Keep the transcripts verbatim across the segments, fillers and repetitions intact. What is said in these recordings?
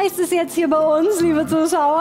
heißt es jetzt hier bei uns, liebe Zuschauer.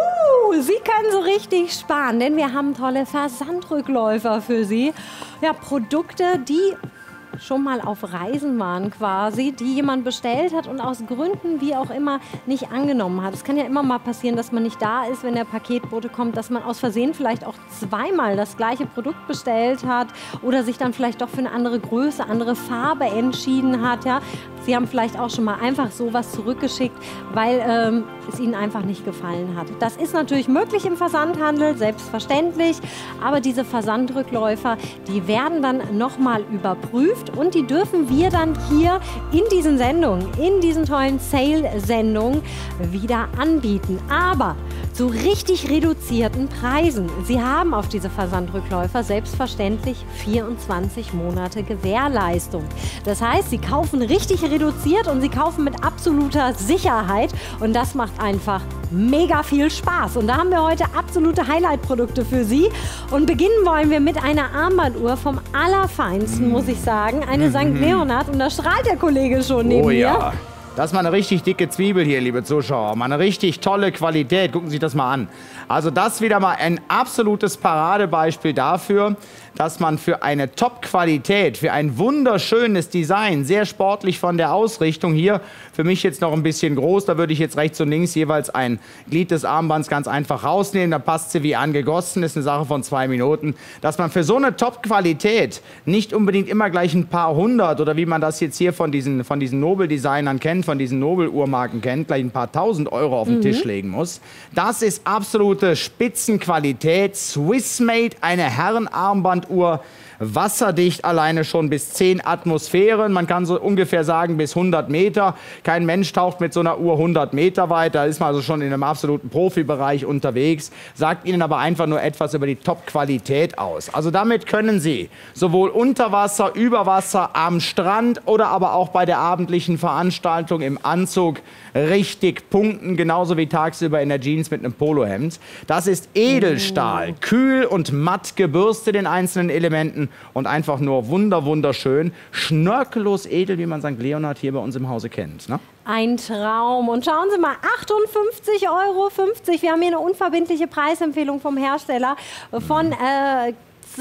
Uh, Sie können so richtig sparen, denn wir haben tolle Versandrückläufer für Sie. Ja, Produkte, die schon mal auf Reisen waren quasi, die jemand bestellt hat und aus Gründen, wie auch immer, nicht angenommen hat. Es kann ja immer mal passieren, dass man nicht da ist, wenn der Paketbote kommt, dass man aus Versehen vielleicht auch zweimal das gleiche Produkt bestellt hat oder sich dann vielleicht doch für eine andere Größe, andere Farbe entschieden hat. Ja? Sie haben vielleicht auch schon mal einfach sowas zurückgeschickt, weil ähm, es Ihnen einfach nicht gefallen hat. Das ist natürlich möglich im Versandhandel, selbstverständlich, aber diese Versandrückläufer, die werden dann nochmal überprüft und die dürfen wir dann hier in diesen Sendungen, in diesen tollen Sale-Sendungen wieder anbieten. Aber zu richtig reduzierten Preisen. Sie haben auf diese Versandrückläufer selbstverständlich vierundzwanzig Monate Gewährleistung. Das heißt, Sie kaufen richtig reduziert und Sie kaufen mit absoluter Sicherheit und das macht einfach mega viel Spaß. Und da haben wir heute absolute Highlight-Produkte für Sie. Und beginnen wollen wir mit einer Armbanduhr vom Allerfeinsten, muss ich sagen. Eine Sankt Leonhard. Und da strahlt der Kollege schon neben oh, ja. mir. Das ist mal eine richtig dicke Zwiebel hier, liebe Zuschauer. Mal eine richtig tolle Qualität. Gucken Sie sich das mal an. Also das wieder mal ein absolutes Paradebeispiel dafür, dass man für eine Top-Qualität, für ein wunderschönes Design, sehr sportlich von der Ausrichtung hier, für mich jetzt noch ein bisschen groß, da würde ich jetzt rechts und links jeweils ein Glied des Armbands ganz einfach rausnehmen, da passt sie wie angegossen, ist eine Sache von zwei Minuten, dass man für so eine Top-Qualität nicht unbedingt immer gleich ein paar hundert oder wie man das jetzt hier von diesen, von diesen Nobel-Designern kennt, von diesen Nobel-Uhrmarken kennt, gleich ein paar tausend Euro auf den mhm. Tisch legen muss. Das ist absolute Spitzenqualität, Swiss-Made, eine Herrenarmbanduhr, wasserdicht alleine schon bis zehn Atmosphären. Man kann so ungefähr sagen bis hundert Meter. Kein Mensch taucht mit so einer Uhr hundert Meter weit. Da ist man also schon in einem absoluten Profibereich unterwegs. Sagt Ihnen aber einfach nur etwas über die Top-Qualität aus. Also damit können Sie sowohl unter Wasser, über Wasser, am Strand oder aber auch bei der abendlichen Veranstaltung im Anzug richtig punkten. Genauso wie tagsüber in der Jeans mit einem Polohemd. Das ist Edelstahl. Kühl und matt gebürstet in einzelnen Elementen. Und einfach nur wunder, wunderschön, schnörkellos edel, wie man Sankt Leonhard hier bei uns im Hause kennt. Ne? Ein Traum. Und schauen Sie mal, achtundfünfzig Euro fünfzig. Wir haben hier eine unverbindliche Preisempfehlung vom Hersteller von äh,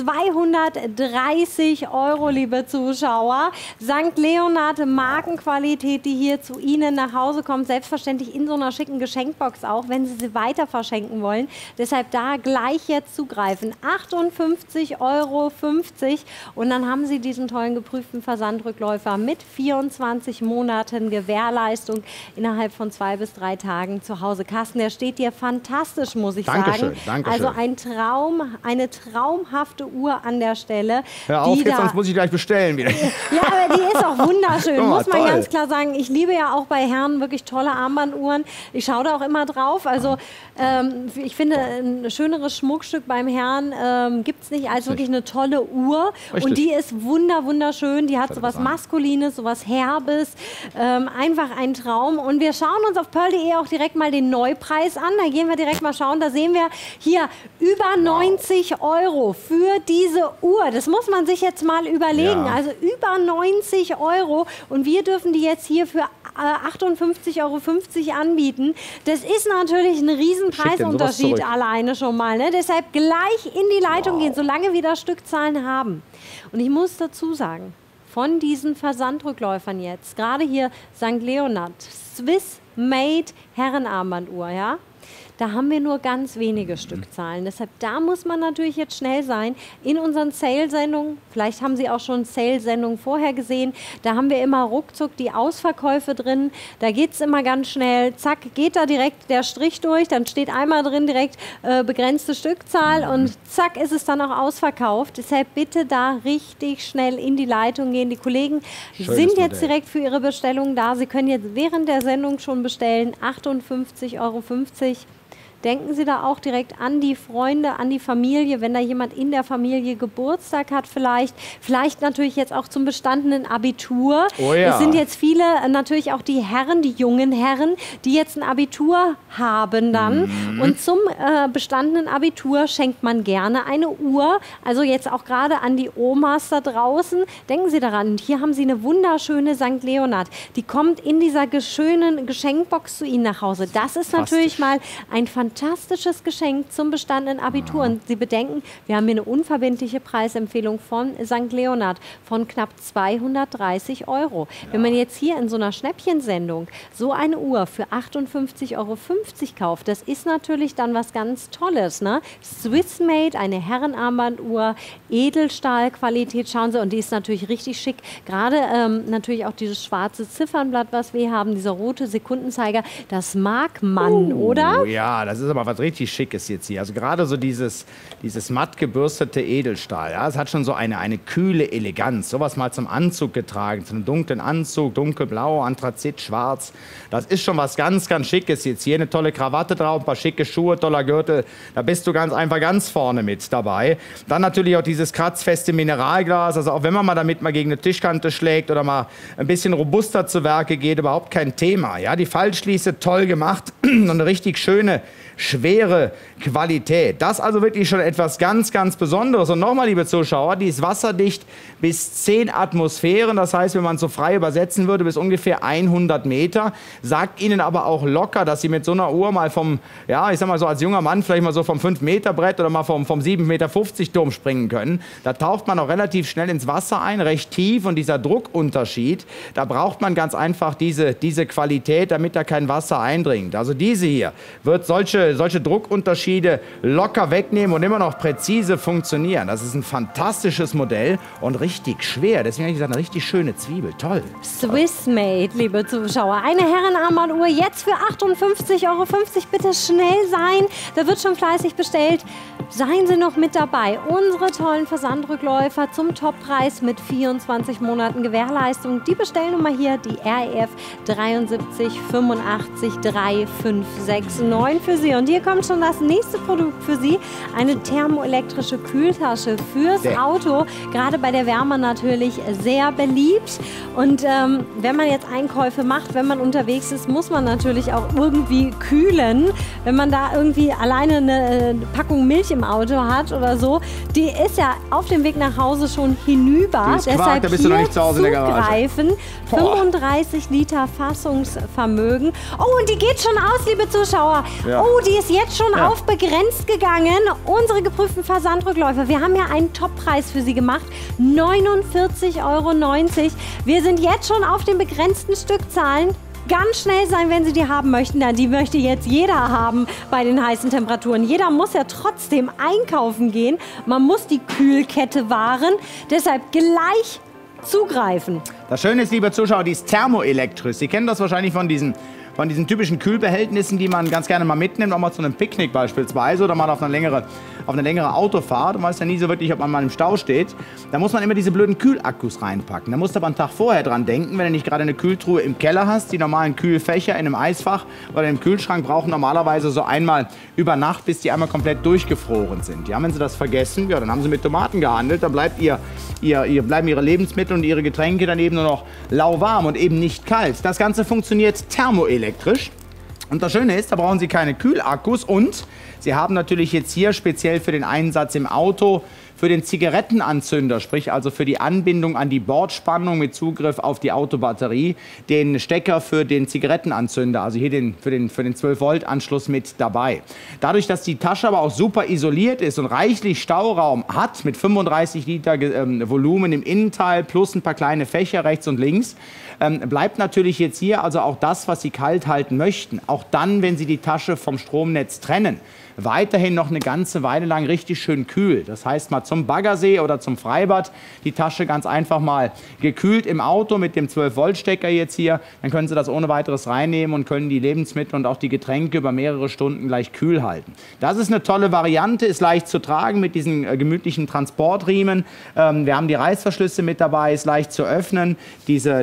zweihundertdreißig Euro, liebe Zuschauer. Sankt Leonhard Markenqualität, die hier zu Ihnen nach Hause kommt. Selbstverständlich in so einer schicken Geschenkbox auch, wenn Sie sie weiter verschenken wollen. Deshalb da gleich jetzt zugreifen. achtundfünfzig Euro fünfzig. Und dann haben Sie diesen tollen geprüften Versandrückläufer mit vierundzwanzig Monaten Gewährleistung innerhalb von zwei bis drei Tagen zu Hause. Carsten, der steht dir fantastisch, muss ich Dankeschön, sagen. Dankeschön. Also ein Traum, eine traumhafte Uhr an der Stelle. Hör auf, jetzt, sonst muss ich gleich bestellen wieder. Ja, aber die ist auch wunderschön, oh, muss man toll. ganz klar sagen. Ich liebe ja auch bei Herren wirklich tolle Armbanduhren. Ich schaue da auch immer drauf. Also ähm, ich finde, ein schöneres Schmuckstück beim Herrn ähm, gibt es nicht als wirklich eine tolle Uhr. Richtig. Und die ist wunder, wunderschön. Die hat so was Maskulines, so was Herbes. Ähm, einfach ein Traum. Und wir schauen uns auf pearl punkt de auch direkt mal den Neupreis an. Da gehen wir direkt mal schauen. Da sehen wir hier über neunzig Euro für diese Uhr. Das muss man sich jetzt mal überlegen. Ja. Also über neunzig Euro und wir dürfen die jetzt hier für achtundfünfzig Euro fünfzig anbieten. Das ist natürlich ein riesen Preisunterschied alleine schon mal. Ne? Deshalb gleich in die Leitung wow. gehen, solange wir da Stückzahlen haben. Und ich muss dazu sagen, von diesen Versandrückläufern jetzt, gerade hier Sankt Leonhard, Swiss Made Herrenarmbanduhr, ja? Da haben wir nur ganz wenige Stückzahlen. Deshalb, da muss man natürlich jetzt schnell sein. In unseren Sale-Sendungen, vielleicht haben Sie auch schon Sale-Sendungen vorher gesehen, da haben wir immer ruckzuck die Ausverkäufe drin. Da geht es immer ganz schnell. Zack, geht da direkt der Strich durch. Dann steht einmal drin direkt äh, begrenzte Stückzahl und zack ist es dann auch ausverkauft. Deshalb bitte da richtig schnell in die Leitung gehen. Die Kollegen Schönes sind jetzt Modell. direkt für Ihre Bestellung da. Sie können jetzt während der Sendung schon bestellen. achtundfünfzig Euro fünfzig. denken Sie da auch direkt an die Freunde, an die Familie, wenn da jemand in der Familie Geburtstag hat vielleicht. Vielleicht natürlich jetzt auch zum bestandenen Abitur. Oh ja. Es sind jetzt viele, äh, natürlich auch die Herren, die jungen Herren, die jetzt ein Abitur haben dann. Mhm. Und zum äh, bestandenen Abitur schenkt man gerne eine Uhr. Also jetzt auch gerade an die Omas da draußen. Denken Sie daran, hier haben Sie eine wunderschöne Sankt Leonhard. Die kommt in dieser schönen Geschenkbox zu Ihnen nach Hause. Das ist natürlich mal ein fantastisches Geschenk zum bestandenen Abitur. Und Sie bedenken, wir haben hier eine unverbindliche Preisempfehlung von Sankt Leonhard von knapp zweihundertdreißig Euro. Ja. Wenn man jetzt hier in so einer Schnäppchensendung so eine Uhr für achtundfünfzig Euro fünfzig kauft, das ist natürlich dann was ganz Tolles. Ne? Swissmade, eine Herrenarmbanduhr, Edelstahlqualität, schauen Sie, und die ist natürlich richtig schick. Gerade ähm, natürlich auch dieses schwarze Ziffernblatt, was wir haben, dieser rote Sekundenzeiger, das mag man, uh, oder? Ja, das ist aber was richtig Schickes jetzt hier. Also gerade so dieses, dieses matt gebürstete Edelstahl, ja, es hat schon so eine, eine kühle Eleganz. Sowas mal zum Anzug getragen, zu einem dunklen Anzug, dunkelblau, Anthrazit, schwarz. Das ist schon was ganz, ganz Schickes jetzt hier. Eine tolle Krawatte drauf, ein paar schicke Schuhe, toller Gürtel. Da bist du ganz einfach ganz vorne mit dabei. Dann natürlich auch dieses kratzfeste Mineralglas. Also auch wenn man mal damit mal gegen eine Tischkante schlägt oder mal ein bisschen robuster zu Werke geht, überhaupt kein Thema. Ja, die Fallschließe toll gemacht und eine richtig schöne, schwere Qualität. Das also wirklich schon etwas ganz, ganz Besonderes. Und nochmal, liebe Zuschauer, die ist wasserdicht bis zehn Atmosphären. Das heißt, wenn man es so frei übersetzen würde, bis ungefähr hundert Meter. Sagt Ihnen aber auch locker, dass Sie mit so einer Uhr mal vom, ja, ich sag mal so als junger Mann vielleicht mal so vom fünf Meter Brett oder mal vom, vom sieben Meter fünfzig Turm springen können. Da taucht man auch relativ schnell ins Wasser ein, recht tief. Und dieser Druckunterschied, da braucht man ganz einfach diese, diese Qualität, damit da kein Wasser eindringt. Also diese hier wird solche, solche Druckunterschiede locker wegnehmen und immer noch präzise funktionieren. Das ist ein fantastisches Modell und richtig schwer. Deswegen habe ich gesagt, eine richtig schöne Zwiebel. Toll. Swissmade, liebe Zuschauer. Eine Herrenarmbanduhr jetzt für achtundfünfzig Euro fünfzig. Bitte schnell sein. Da wird schon fleißig bestellt. Seien Sie noch mit dabei. Unsere tollen Versandrückläufer zum Toppreis mit vierundzwanzig Monaten Gewährleistung. Die Bestellnummer hier, die R E F sieben drei fünf acht drei fünf sechs neun für Sie. Und hier kommt schon das nächste Produkt für Sie. Eine thermoelektrische Kühltasche fürs Sehr. Auto. Gerade bei der Wärme natürlich sehr beliebt. Und ähm, wenn man jetzt Einkäufe macht, wenn man unterwegs ist, muss man natürlich auch irgendwie kühlen. Wenn man da irgendwie alleine eine Packung Milch im Auto hat oder so, die ist ja auf dem Weg nach Hause schon hinüber. Quark, Deshalb da bist du noch nicht zu Hause in der Garage. zugreifen. fünfunddreißig Liter Fassungsvermögen. Oh, und die geht schon aus, liebe Zuschauer. Ja. Oh, die ist jetzt schon Ja. auf begrenzt gegangen. Unsere geprüften Versandrückläufer. Wir haben ja einen Toppreis für Sie gemacht. neunundvierzig Euro neunzig. Wir sind jetzt schon auf den begrenzten Stückzahlen. Ganz schnell sein, wenn Sie die haben möchten. Die möchte jetzt jeder haben bei den heißen Temperaturen. Jeder muss ja trotzdem einkaufen gehen. Man muss die Kühlkette wahren. Deshalb gleich zugreifen. Das Schöne ist, liebe Zuschauer, die ist thermoelektrisch. Sie kennen das wahrscheinlich von diesen, von diesen typischen Kühlbehältnissen, die man ganz gerne mal mitnimmt, auch mal zu einem Picknick beispielsweise oder mal auf eine längere, auf eine längere Autofahrt. Man weiß ja nie so wirklich, ob man mal im Stau steht. Da muss man immer diese blöden Kühlakkus reinpacken. Da musst du aber einen Tag vorher dran denken, wenn du nicht gerade eine Kühltruhe im Keller hast. Die normalen Kühlfächer in einem Eisfach oder im Kühlschrank brauchen normalerweise so einmal über Nacht, bis die einmal komplett durchgefroren sind. Ja, wenn Sie das vergessen, ja, dann haben Sie mit Tomaten gehandelt. Dann bleibt ihr, ihr, ihr, bleiben Ihre Lebensmittel und Ihre Getränke dann eben nur noch lauwarm und eben nicht kalt. Das Ganze funktioniert thermoelektrisch. Und das Schöne ist, da brauchen Sie keine Kühlakkus und Sie haben natürlich jetzt hier speziell für den Einsatz im Auto, für den Zigarettenanzünder, sprich also für die Anbindung an die Bordspannung mit Zugriff auf die Autobatterie, den Stecker für den Zigarettenanzünder, also hier den, für den, für den zwölf Volt Anschluss mit dabei. Dadurch, dass die Tasche aber auch super isoliert ist und reichlich Stauraum hat, mit fünfunddreißig Liter ähm, Volumen im Innenteil plus ein paar kleine Fächer rechts und links, ähm, bleibt natürlich jetzt hier also auch das, was Sie kalt halten möchten. Auch dann, wenn Sie die Tasche vom Stromnetz trennen. Weiterhin noch eine ganze Weile lang richtig schön kühl. Das heißt mal zum Baggersee oder zum Freibad die Tasche ganz einfach mal gekühlt im Auto mit dem zwölf Volt Stecker jetzt hier. Dann können Sie das ohne weiteres reinnehmen und können die Lebensmittel und auch die Getränke über mehrere Stunden gleich kühl halten. Das ist eine tolle Variante, ist leicht zu tragen mit diesen äh, gemütlichen Transportriemen. Ähm, wir haben die Reißverschlüsse mit dabei, ist leicht zu öffnen. Diese, diese leicht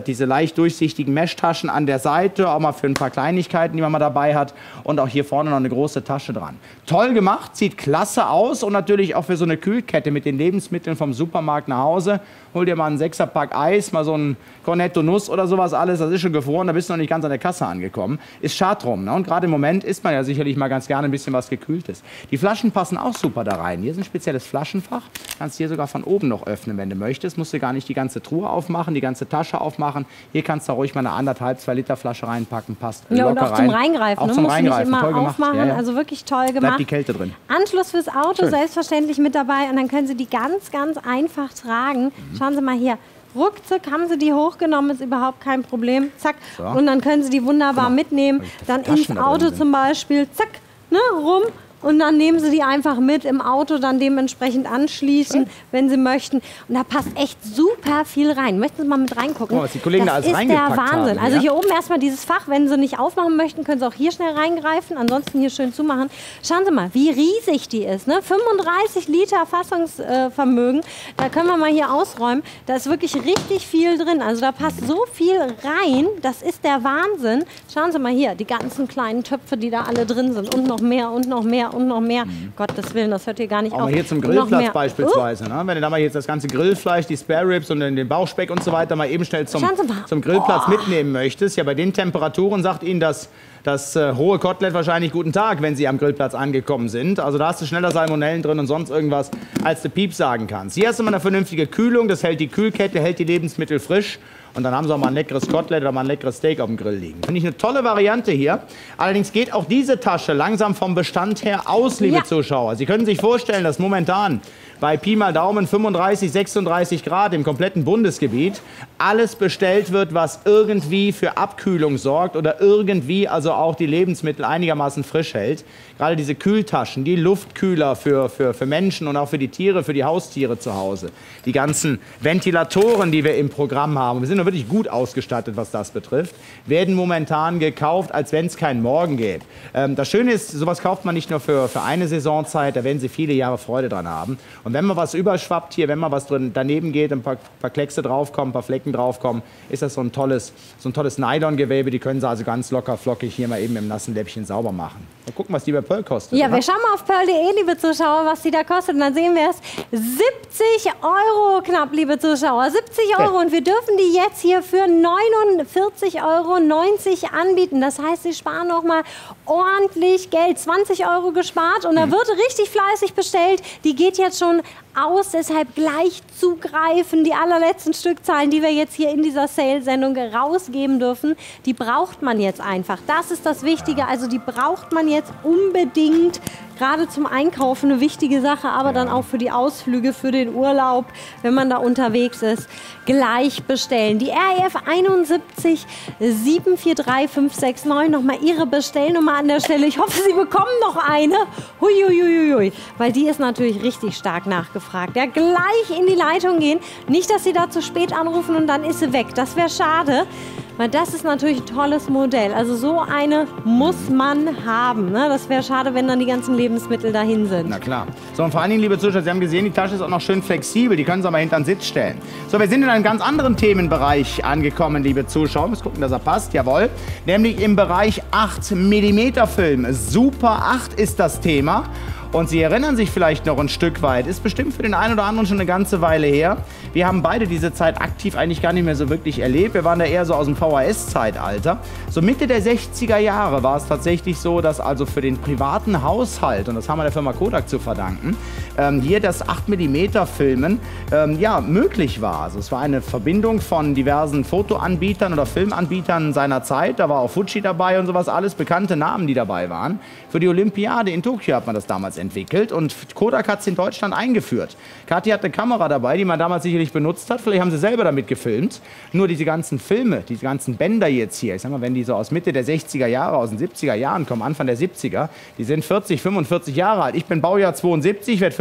leicht durchsichtigen Meshtaschen an der Seite, auch mal für ein paar Kleinigkeiten, die man mal dabei hat. Und auch hier vorne noch eine große Tasche dran. Toll gemacht, sieht klasse aus und natürlich auch für so eine Kühlkette mit den Lebensmitteln vom Supermarkt nach Hause. Hol dir mal einen Sechserpack Eis, mal so ein Cornetto Nuss oder sowas alles. Das ist schon gefroren, da bist du noch nicht ganz an der Kasse angekommen. Ist schad drum, ne? Und gerade im Moment isst man ja sicherlich mal ganz gerne ein bisschen was Gekühltes. Die Flaschen passen auch super da rein. Hier ist ein spezielles Flaschenfach. Kannst hier sogar von oben noch öffnen, wenn du möchtest. Musst du gar nicht die ganze Truhe aufmachen, die ganze Tasche aufmachen. Hier kannst du ruhig mal eine anderthalb, zwei Liter Flasche reinpacken. Passt ja, locker und auch rein. zum Reingreifen. Auch ne? zum Musst Reingreifen. Nicht immer Toll aufmachen. gemacht. Ja, ja. Also wirklich toll gemacht. Bleibt die Kälte drin. Anschluss fürs Auto Schön. selbstverständlich mit dabei. Und dann können Sie die ganz, ganz einfach tragen. Mhm. Schauen Sie mal hier. Ruckzuck haben Sie die hochgenommen, ist überhaupt kein Problem. Zack. So. Und dann können Sie die wunderbar mitnehmen. Dann ins Auto zum Beispiel. Zack. Ne, rum. Und dann nehmen Sie die einfach mit im Auto, dann dementsprechend anschließen, ja. wenn Sie möchten. Und da passt echt super viel rein. Möchten Sie mal mit reingucken? Oh, was die Kollegen das da alles ist der Wahnsinn. Haben, also ja? hier oben erstmal dieses Fach. Wenn Sie nicht aufmachen möchten, können Sie auch hier schnell reingreifen. Ansonsten hier schön zumachen. Schauen Sie mal, wie riesig die ist. Ne? fünfunddreißig Liter Fassungsvermögen. Da können wir mal hier ausräumen. Da ist wirklich richtig viel drin. Also da passt so viel rein. Das ist der Wahnsinn. Schauen Sie mal hier, die ganzen kleinen Töpfe, die da alle drin sind. Und noch mehr und noch mehr. Und noch mehr. Mhm. Gottes Willen, das hört hier gar nicht auch auf. Mal hier zum Grillplatz beispielsweise. Uh. Ne? Wenn du da mal jetzt das ganze Grillfleisch, die Spare Ribs und den Bauchspeck und so weiter mal eben schnell zum, zum Grillplatz oh. mitnehmen möchtest. Ja, bei den Temperaturen sagt Ihnen das, das äh, hohe Kotelett wahrscheinlich guten Tag, wenn Sie am Grillplatz angekommen sind. Also da hast du schneller Salmonellen drin und sonst irgendwas, als du Piep sagen kannst. Hier hast du mal eine vernünftige Kühlung. Das hält die Kühlkette, hält die Lebensmittel frisch. Und dann haben sie auch mal ein leckeres Kotelett oder mal ein leckeres Steak auf dem Grill liegen. Finde ich eine tolle Variante hier. Allerdings geht auch diese Tasche langsam vom Bestand her aus, liebe ja. Zuschauer. Sie können sich vorstellen, dass momentan bei Pi mal Daumen fünfunddreißig, sechsunddreißig Grad im kompletten Bundesgebiet alles bestellt wird, was irgendwie für Abkühlung sorgt oder irgendwie also auch die Lebensmittel einigermaßen frisch hält. Gerade diese Kühltaschen, die Luftkühler für, für, für Menschen und auch für die Tiere, für die Haustiere zu Hause. Die ganzen Ventilatoren, die wir im Programm haben, wir sind wirklich gut ausgestattet, was das betrifft, werden momentan gekauft, als wenn es keinen Morgen gäbe. Ähm, das Schöne ist, sowas kauft man nicht nur für, für eine Saisonzeit, da werden Sie viele Jahre Freude dran haben. Und wenn mal was überschwappt hier, wenn mal was drin daneben geht, ein paar, paar Kleckse draufkommen, ein paar Flecken draufkommen, ist das so ein tolles, so ein tolles Nylongewebe. Die können Sie also ganz locker flockig hier mal eben im nassen Läppchen sauber machen. Mal gucken, was die bei Pearl kostet. Ja, oder? Wir schauen mal auf pearl punkt de, liebe Zuschauer, was die da kostet. Und dann sehen wir es. siebzig Euro knapp, liebe Zuschauer. siebzig Euro. Und wir dürfen die jetzt hier für neunundvierzig Euro neunzig anbieten. Das heißt, Sie sparen noch mal ordentlich Geld. zwanzig Euro gespart. Und da wird richtig fleißig bestellt. Die geht jetzt schon aus, deshalb gleich zugreifen. Die allerletzten Stückzahlen, die wir jetzt hier in dieser Sale-Sendung rausgeben dürfen, die braucht man jetzt einfach. Das ist das Wichtige. Also die braucht man jetzt unbedingt. Gerade zum Einkaufen eine wichtige Sache, aber ja. dann auch für die Ausflüge, für den Urlaub, wenn man da unterwegs ist, gleich bestellen. Die R E F einundsiebzig sieben vier drei fünf sechs neun, nochmal Ihre Bestellnummer an der Stelle. Ich hoffe, Sie bekommen noch eine. Huiuiuiui, weil die ist natürlich richtig stark nachgefragt. Ja, gleich in die Leitung gehen. Nicht, dass Sie da zu spät anrufen und dann ist sie weg. Das wäre schade. Weil das ist natürlich ein tolles Modell. Also so eine muss man haben. Ne? Das wäre schade, wenn dann die ganzen Lebensmittel dahin sind. Na klar. So, und vor allen Dingen, liebe Zuschauer, Sie haben gesehen, die Tasche ist auch noch schön flexibel. Die können Sie aber hinter den Sitz stellen. So, wir sind in einem ganz anderen Themenbereich angekommen, liebe Zuschauer. Wir müssen gucken, dass er passt. Jawohl. Nämlich im Bereich acht Millimeter Film. Super acht ist das Thema. Und Sie erinnern sich vielleicht noch ein Stück weit, ist bestimmt für den einen oder anderen schon eine ganze Weile her. Wir haben beide diese Zeit aktiv eigentlich gar nicht mehr so wirklich erlebt. Wir waren da eher so aus dem V H S-Zeitalter. So Mitte der sechziger Jahre war es tatsächlich so, dass also für den privaten Haushalt, und das haben wir der Firma Kodak zu verdanken, ähm, hier das acht Millimeter Filmen ähm, ja, möglich war. Also es war eine Verbindung von diversen Fotoanbietern oder Filmanbietern seiner Zeit. Da war auch Fuji dabei und sowas, alles bekannte Namen, die dabei waren. Für die Olympiade in Tokio hat man das damals entwickelt und Kodak hat es in Deutschland eingeführt. Kathi hat eine Kamera dabei, die man damals sicherlich benutzt hat. Vielleicht haben sie selber damit gefilmt. Nur diese ganzen Filme, diese ganzen Bänder jetzt hier, ich sag mal, wenn die so aus Mitte der sechziger Jahre, aus den siebziger Jahren kommen, Anfang der siebziger, die sind vierzig, fünfundvierzig Jahre alt. Ich bin Baujahr zweiundsiebzig, werde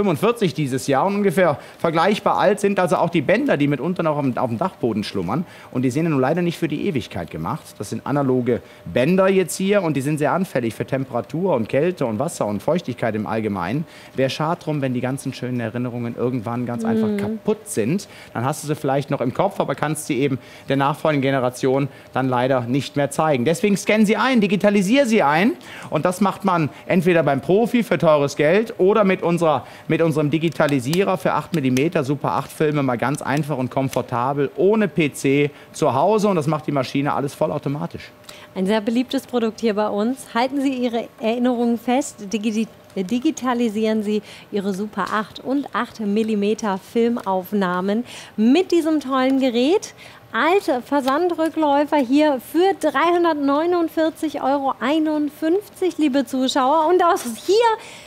fünfundvierzig dieses Jahr und ungefähr vergleichbar alt sind also auch die Bänder, die mitunter noch auf dem, auf dem Dachboden schlummern. Und die sind ja nun leider nicht für die Ewigkeit gemacht. Das sind analoge Bänder jetzt hier und die sind sehr anfällig für Temperatur und Kälte und Wasser und Feuchtigkeit im Allgemeinen. Wäre schade drum, wenn die ganzen schönen Erinnerungen irgendwann ganz einfach mm. kaputt sind. Dann hast du sie vielleicht noch im Kopf, aber kannst sie eben der nachfolgenden Generation dann leider nicht mehr zeigen. Deswegen scannen sie ein, digitalisieren sie ein und das macht man entweder beim Profi für teures Geld oder mit, unserer, mit unserem Digitalisierer für acht Millimeter Super acht Filme mal ganz einfach und komfortabel ohne P C zu Hause und das macht die Maschine alles vollautomatisch. Ein sehr beliebtes Produkt hier bei uns. Halten Sie Ihre Erinnerungen fest, digi digitalisieren Sie Ihre Super acht und acht Millimeter Filmaufnahmen mit diesem tollen Gerät. Alte Versandrückläufer hier für dreihundertneunundvierzig Euro einundfünfzig, liebe Zuschauer. Und auch hier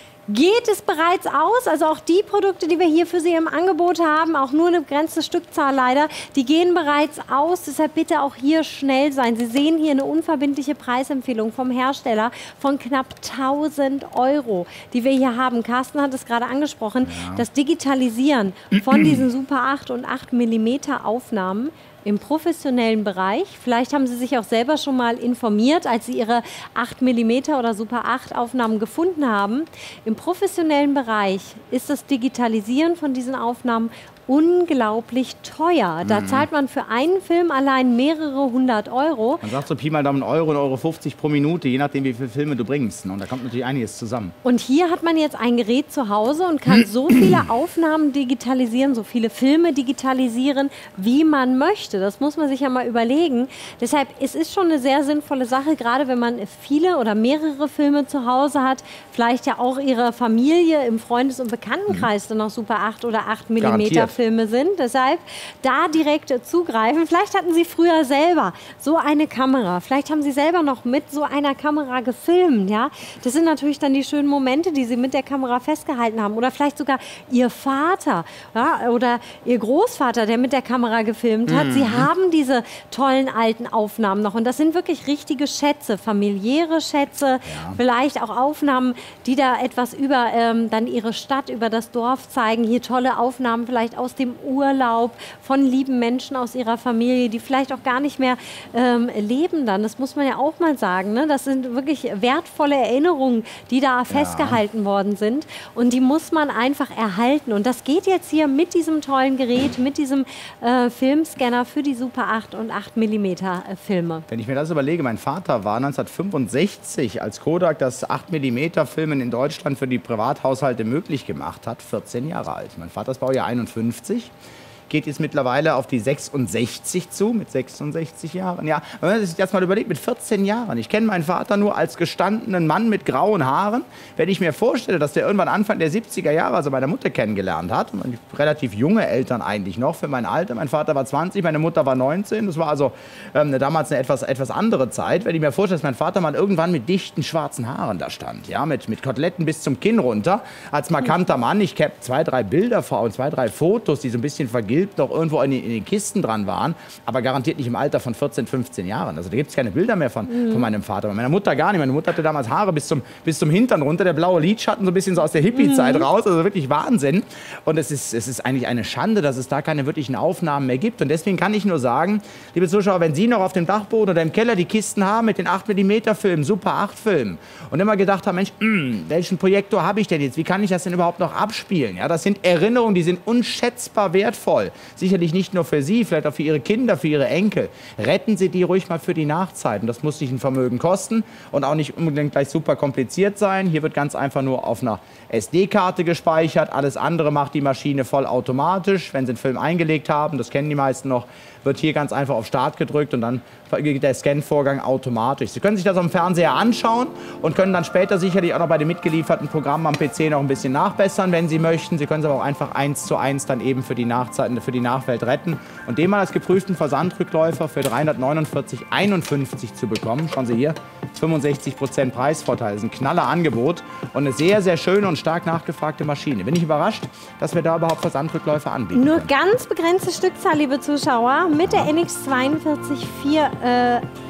geht es bereits aus. Also auch die Produkte, die wir hier für Sie im Angebot haben, auch nur eine begrenzte Stückzahl leider, die gehen bereits aus. Deshalb bitte auch hier schnell sein. Sie sehen hier eine unverbindliche Preisempfehlung vom Hersteller von knapp tausend Euro, die wir hier haben. Carsten hat es gerade angesprochen, ja. Das Digitalisieren von diesen Super acht und acht Millimeter Aufnahmen im professionellen Bereich. Vielleicht haben Sie sich auch selber schon mal informiert, als Sie Ihre acht Millimeter oder Super acht Aufnahmen gefunden haben. Im professionellen Bereich ist das Digitalisieren von diesen Aufnahmen unglaublich teuer. Da mhm. zahlt man für einen Film allein mehrere hundert Euro. Man sagt so Pi mal Daumen Euro, Euro fünfzig pro Minute, je nachdem wie viele Filme du bringst. Und da kommt natürlich einiges zusammen. Und hier hat man jetzt ein Gerät zu Hause und kann so viele Aufnahmen digitalisieren, so viele Filme digitalisieren, wie man möchte. Das muss man sich ja mal überlegen. Deshalb, es ist schon eine sehr sinnvolle Sache, gerade wenn man viele oder mehrere Filme zu Hause hat, vielleicht ja auch ihre Familie im Freundes- und Bekanntenkreis mhm. dann noch Super acht oder acht Millimeter Filme sind. Deshalb da direkt zugreifen. Vielleicht hatten Sie früher selber so eine Kamera. Vielleicht haben Sie selber noch mit so einer Kamera gefilmt. Ja? Das sind natürlich dann die schönen Momente, die Sie mit der Kamera festgehalten haben. Oder vielleicht sogar Ihr Vater, ja? Oder Ihr Großvater, der mit der Kamera gefilmt hat. Mhm. Sie haben diese tollen alten Aufnahmen noch. Und das sind wirklich richtige Schätze, familiäre Schätze. Ja. Vielleicht auch Aufnahmen, die da etwas über ähm, dann Ihre Stadt, über das Dorf zeigen. Hier tolle Aufnahmen vielleicht aus dem Urlaub, von lieben Menschen aus ihrer Familie, die vielleicht auch gar nicht mehr ähm, leben dann. Das muss man ja auch mal sagen. Ne? Das sind wirklich wertvolle Erinnerungen, die da ja. festgehalten worden sind. Und die muss man einfach erhalten. Und das geht jetzt hier mit diesem tollen Gerät, mit diesem äh, Filmscanner für die Super acht und acht Millimeter Filme. Wenn ich mir das überlege, mein Vater war neunzehnhundertfünfundsechzig, als Kodak das acht Millimeter Filmen in Deutschland für die Privathaushalte möglich gemacht hat, vierzehn Jahre alt. Mein Vater ist Baujahr einundfünfzig. Geht jetzt mittlerweile auf die sechsundsechzig zu, mit sechsundsechzig Jahren. Ja, wenn man sich das mal überlegt, mit vierzehn Jahren. Ich kenne meinen Vater nur als gestandenen Mann mit grauen Haaren. Wenn ich mir vorstelle, dass der irgendwann Anfang der siebziger Jahre, also meine Mutter kennengelernt hat, relativ junge Eltern eigentlich noch für mein Alter. Mein Vater war zwanzig, meine Mutter war neunzehn. Das war also ähm, damals eine etwas, etwas andere Zeit. Wenn ich mir vorstelle, dass mein Vater mal irgendwann mit dichten schwarzen Haaren da stand, ja, mit, mit Koteletten bis zum Kinn runter, als markanter Mann. Ich habe zwei, drei Bilder vor und zwei, drei Fotos, die so ein bisschen vergilbt noch irgendwo in den, in den Kisten dran waren, aber garantiert nicht im Alter von vierzehn, fünfzehn Jahren. Also da gibt es keine Bilder mehr von, mhm. von meinem Vater. Bei meiner Mutter gar nicht. Meine Mutter hatte damals Haare bis zum, bis zum Hintern runter, der blaue Lidschatten so ein bisschen so aus der Hippie-Zeit mhm. raus. Also wirklich Wahnsinn. Und es ist, es ist eigentlich eine Schande, dass es da keine wirklichen Aufnahmen mehr gibt. Und deswegen kann ich nur sagen, liebe Zuschauer, wenn Sie noch auf dem Dachboden oder im Keller die Kisten haben mit den acht Millimeter Filmen, Super acht Filmen und immer gedacht haben, Mensch, mh, welchen Projektor habe ich denn jetzt? Wie kann ich das denn überhaupt noch abspielen? Ja, das sind Erinnerungen, die sind unschätzbar wertvoll. Sicherlich nicht nur für Sie, vielleicht auch für Ihre Kinder, für Ihre Enkel. Retten Sie die ruhig mal für die Nachzeiten. Das muss nicht ein Vermögen kosten und auch nicht unbedingt gleich super kompliziert sein. Hier wird ganz einfach nur auf einer S D-Karte gespeichert. Alles andere macht die Maschine vollautomatisch. Wenn Sie einen Film eingelegt haben, das kennen die meisten noch, wird hier ganz einfach auf Start gedrückt und dann geht der Scan-Vorgang automatisch. Sie können sich das am Fernseher anschauen und können dann später sicherlich auch noch bei den mitgelieferten Programmen am P C noch ein bisschen nachbessern, wenn Sie möchten. Sie können es aber auch einfach eins zu eins dann eben für die Nachzeiten, für die Nachwelt retten. Und den mal als geprüften Versandrückläufer für dreihundertneunundvierzig Euro einundfünfzig zu bekommen, schauen Sie hier, fünfundsechzig Prozent Preisvorteil. Das ist ein knaller Angebot und eine sehr, sehr schöne und stark nachgefragte Maschine. Bin ich überrascht, dass wir da überhaupt Versandrückläufer anbieten Nur können. Ganz begrenzte Stückzahl, liebe Zuschauer, mit der N X zwei vier vier äh,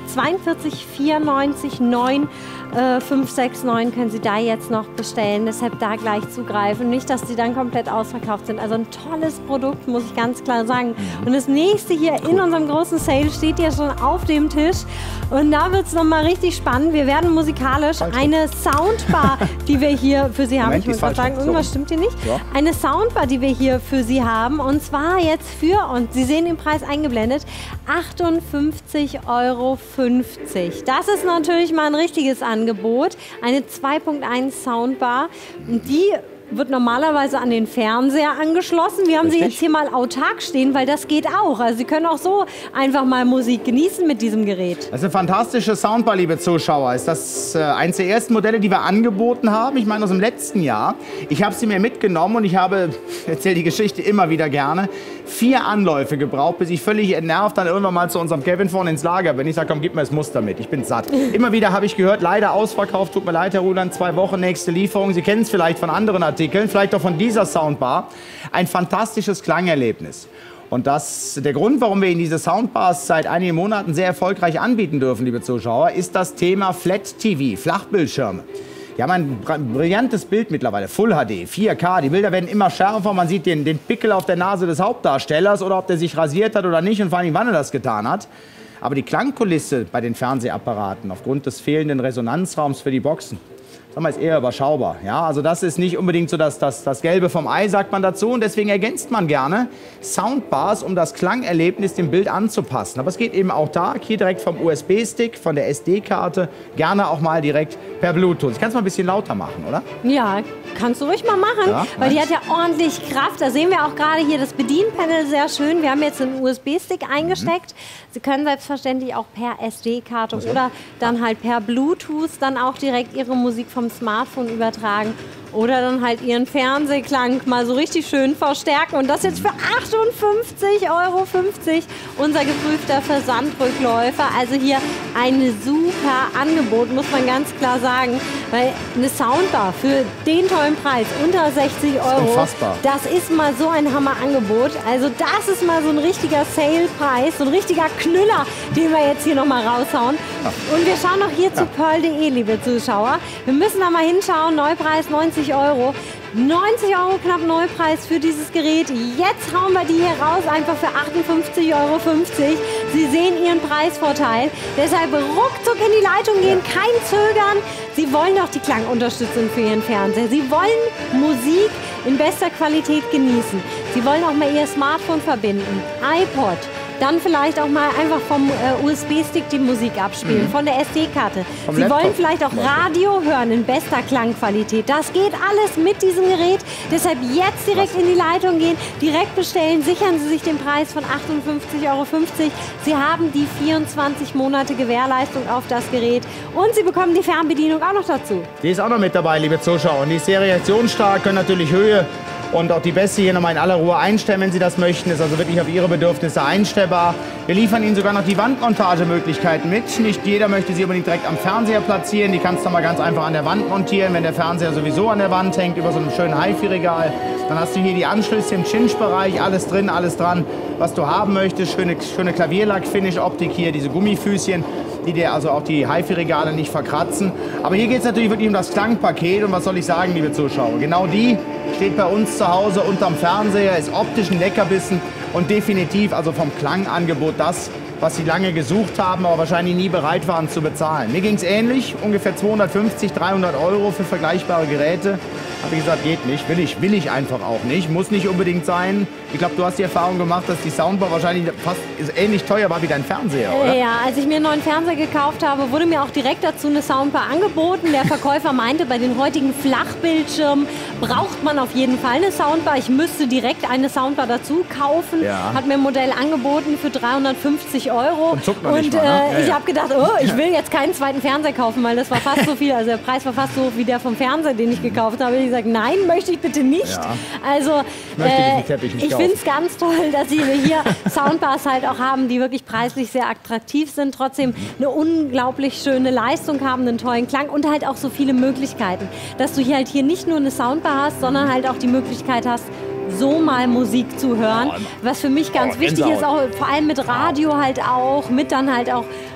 zweiundvierzig vierundneunzig neun fünf sechs neun können Sie da jetzt noch bestellen. Deshalb da gleich zugreifen. Nicht, dass die dann komplett ausverkauft sind. Also ein tolles Produkt, muss ich ganz klar sagen. Und das nächste hier in unserem großen Sale steht ja schon auf dem Tisch. Und da wird es nochmal richtig spannend. Wir werden musikalisch eine Soundbar, die wir hier für Sie haben. Moment, ich muss gerade sagen, irgendwas stimmt hier nicht. Ja. Eine Soundbar, die wir hier für Sie haben. Und zwar jetzt für, und Sie sehen den Preis eingeblendet, achtundfünfzig Euro fünfzig. Das ist natürlich mal ein richtiges Angebot. Angebot, eine zwei Punkt eins Soundbar. Die wird normalerweise an den Fernseher angeschlossen. Wir haben Richtig. sie jetzt hier mal autark stehen, weil das geht auch. Also Sie können auch so einfach mal Musik genießen mit diesem Gerät. Das ist eine fantastische Soundbar, liebe Zuschauer. Ist das äh, eines der ersten Modelle, die wir angeboten haben? Ich meine aus dem letzten Jahr. Ich habe sie mir mitgenommen und ich habe, ich erzähle die Geschichte immer wieder gerne, vier Anläufe gebraucht, bis ich völlig entnervt dann irgendwann mal zu unserem Kevin vorne ins Lager bin. Ich sage, komm, gib mir das Muster mit. Ich bin satt. Immer wieder habe ich gehört, leider ausverkauft. Tut mir leid, Herr Ruland, zwei Wochen, nächste Lieferung. Sie kennen es vielleicht von anderen Artikeln. Vielleicht auch von dieser Soundbar, ein fantastisches Klangerlebnis. Und das, der Grund, warum wir Ihnen diese Soundbars seit einigen Monaten sehr erfolgreich anbieten dürfen, liebe Zuschauer, ist das Thema Flat T V, Flachbildschirme. Die haben ein brillantes Bild mittlerweile, Full H D, vier K, die Bilder werden immer schärfer, man sieht den, den Pickel auf der Nase des Hauptdarstellers oder ob der sich rasiert hat oder nicht und vor allem, wann er das getan hat. Aber die Klangkulisse bei den Fernsehapparaten aufgrund des fehlenden Resonanzraums für die Boxen, sagen wir, ist eher überschaubar. Ja, also das ist nicht unbedingt so das, das, das Gelbe vom Ei, sagt man dazu. Und deswegen ergänzt man gerne Soundbars, um das Klangerlebnis dem Bild anzupassen. Aber es geht eben auch da, hier direkt vom U S B-Stick, von der S D-Karte, gerne auch mal direkt per Bluetooth. Ich kann es mal ein bisschen lauter machen, oder? Ja, kannst du ruhig mal machen, ja, weil die hat ja ordentlich Kraft. Da sehen wir auch gerade hier das Bedienpanel sehr schön. Wir haben jetzt einen U S B-Stick eingesteckt. Mhm. Sie können selbstverständlich auch per S D-Karte oder dann halt per Bluetooth dann auch direkt Ihre Musik vom Smartphone übertragen oder dann halt Ihren Fernsehklang mal so richtig schön verstärken. Und das jetzt für achtundfünfzig Euro fünfzig, unser geprüfter Versandrückläufer. Also hier ein super Angebot, muss man ganz klar sagen. Weil eine Soundbar für den tollen Preis, unter sechzig Euro, unfassbar. Das ist mal so ein Hammerangebot. Also das ist mal so ein richtiger Sale-Preis, so ein richtiger Knüller, den wir jetzt hier nochmal raushauen. Ja. Und wir schauen noch hier ja. zu pearl punkt de, liebe Zuschauer. Wir müssen da mal hinschauen, Neupreis neunzig Euro. neunzig Euro knapp Neupreis für dieses Gerät. Jetzt hauen wir die hier raus, einfach für achtundfünfzig Euro fünfzig. Sie sehen Ihren Preisvorteil. Deshalb ruckzuck in die Leitung gehen, kein Zögern. Sie wollen doch die Klangunterstützung für Ihren Fernseher. Sie wollen Musik in bester Qualität genießen. Sie wollen auch mal Ihr Smartphone verbinden, iPod. Dann vielleicht auch mal einfach vom äh, U S B-Stick die Musik abspielen, mhm. von der S D-Karte. Sie Laptop. wollen vielleicht auch Radio hören in bester Klangqualität. Das geht alles mit diesem Gerät. Deshalb jetzt direkt Was? in die Leitung gehen, direkt bestellen. Sichern Sie sich den Preis von achtundfünfzig Euro fünfzig. Sie haben die vierundzwanzig Monate Gewährleistung auf das Gerät. Und Sie bekommen die Fernbedienung auch noch dazu. Die ist auch noch mit dabei, liebe Zuschauer. Und die ist sehr reaktionsstark, können natürlich Höhe und auch die Bässe hier nochmal in aller Ruhe einstellen, wenn Sie das möchten. Ist also wirklich auf Ihre Bedürfnisse einstellbar. Wir liefern Ihnen sogar noch die Wandmontagemöglichkeiten mit. Nicht jeder möchte sie unbedingt direkt am Fernseher platzieren. Die kannst du mal ganz einfach an der Wand montieren, wenn der Fernseher sowieso an der Wand hängt, über so einem schönen HiFi-Regal. Dann hast du hier die Anschlüsse im Cinch-Bereich, alles drin, alles dran, was du haben möchtest. Schöne, schöne Klavierlack-Finish-Optik hier, diese Gummifüßchen, die dir also auch die HiFi-Regale nicht verkratzen. Aber hier geht es natürlich wirklich um das Klangpaket. Und was soll ich sagen, liebe Zuschauer? Genau die steht bei uns zu Hause unterm Fernseher, ist optisch ein Leckerbissen und definitiv also vom Klangangebot das, was Sie lange gesucht haben, aber wahrscheinlich nie bereit waren zu bezahlen. Mir ging es ähnlich, ungefähr zweihundertfünfzig, dreihundert Euro für vergleichbare Geräte. Habe ich gesagt, geht nicht, will ich, will ich einfach auch nicht, muss nicht unbedingt sein. Ich glaube, du hast die Erfahrung gemacht, dass die Soundbar wahrscheinlich fast ähnlich teuer war wie dein Fernseher, oder? Ja, als ich mir einen neuen Fernseher gekauft habe, wurde mir auch direkt dazu eine Soundbar angeboten. Der Verkäufer meinte, bei den heutigen Flachbildschirmen braucht man auf jeden Fall eine Soundbar. Ich müsste direkt eine Soundbar dazu kaufen. Ja. Hat mir ein Modell angeboten für dreihundertfünfzig Euro. Und, zuckt noch und nicht mal, ne? äh, ja, ich ja. habe gedacht, oh, ich will jetzt keinen zweiten Fernseher kaufen, weil das war fast so viel. Also der Preis war fast so hoch wie der vom Fernseher, den ich gekauft habe. Ich gesagt, nein, möchte ich bitte nicht. Ja. Also ich, äh, ich finde es ganz toll, dass Sie hier Soundbars halt auch haben, die wirklich preislich sehr attraktiv sind, trotzdem eine unglaublich schöne Leistung haben, einen tollen Klang und halt auch so viele Möglichkeiten. Dass du hier halt hier nicht nur eine Soundbar hast, sondern halt auch die Möglichkeit hast, so mal Musik zu hören, was für mich ganz oh, wichtig ist, auch vor allem mit Radio halt auch, mit dann halt auch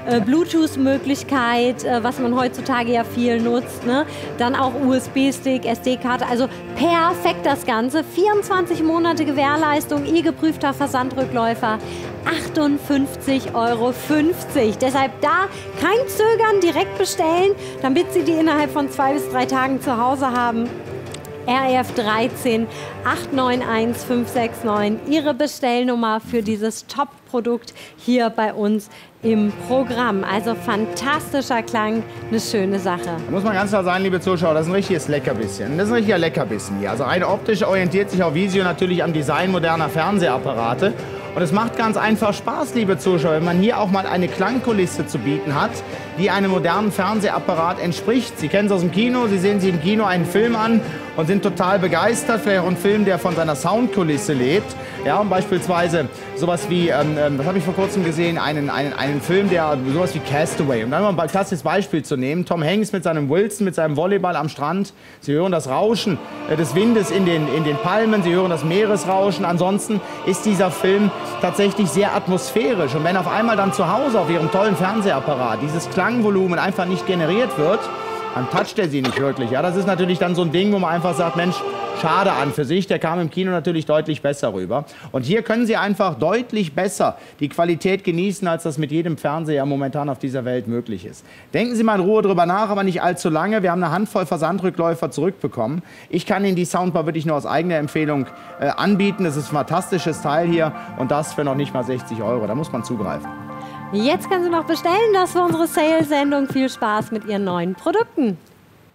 äh, Bluetooth-Möglichkeit, äh, was man heutzutage ja viel nutzt. Ne? Dann auch U S B-Stick, S D-Karte, also perfekt das Ganze. vierundzwanzig Monate Gewährleistung, E-geprüfter Versandrückläufer, achtundfünfzig Euro fünfzig. Deshalb da kein Zögern, direkt bestellen, damit Sie die innerhalb von zwei bis drei Tagen zu Hause haben. R F dreizehn acht neun eins fünf sechs neun, Ihre Bestellnummer für dieses Top-Produkt hier bei uns im Programm. Also fantastischer Klang, eine schöne Sache. Da muss man ganz klar sagen, liebe Zuschauer, das ist ein richtiges Leckerbissen. Das ist ein richtiger Leckerbissen hier. Also rein optisch orientiert sich auch Visio natürlich am Design moderner Fernsehapparate. Und es macht ganz einfach Spaß, liebe Zuschauer, wenn man hier auch mal eine Klangkulisse zu bieten hat, die einem modernen Fernsehapparat entspricht. Sie kennen es aus dem Kino, Sie sehen sich im Kino einen Film an und sind total begeistert. Vielleicht auch ein Film, der von seiner Soundkulisse lebt. Ja, und beispielsweise sowas wie, ähm, was habe ich vor kurzem gesehen, einen, einen, einen Film, der sowas wie Castaway. Um dann mal ein klassisches Beispiel zu nehmen. Tom Hanks mit seinem Wilson, mit seinem Volleyball am Strand. Sie hören das Rauschen äh, des Windes in den, in den Palmen, Sie hören das Meeresrauschen. Ansonsten ist dieser Film tatsächlich sehr atmosphärisch. Und wenn auf einmal dann zu Hause auf Ihrem tollen Fernsehapparat dieses Klangvolumen einfach nicht generiert wird, dann toucht er Sie nicht wirklich. Ja, das ist natürlich dann so ein Ding, wo man einfach sagt, Mensch, schade an für sich. Der kam im Kino natürlich deutlich besser rüber. Und hier können Sie einfach deutlich besser die Qualität genießen, als das mit jedem Fernseher momentan auf dieser Welt möglich ist. Denken Sie mal in Ruhe drüber nach, aber nicht allzu lange. Wir haben eine Handvoll Versandrückläufer zurückbekommen. Ich kann Ihnen die Soundbar wirklich nur aus eigener Empfehlung äh, anbieten. Das ist ein fantastisches Teil hier und das für noch nicht mal sechzig Euro. Da muss man zugreifen. Jetzt können Sie noch bestellen. Das war unsere Sales-Sendung. Viel Spaß mit Ihren neuen Produkten.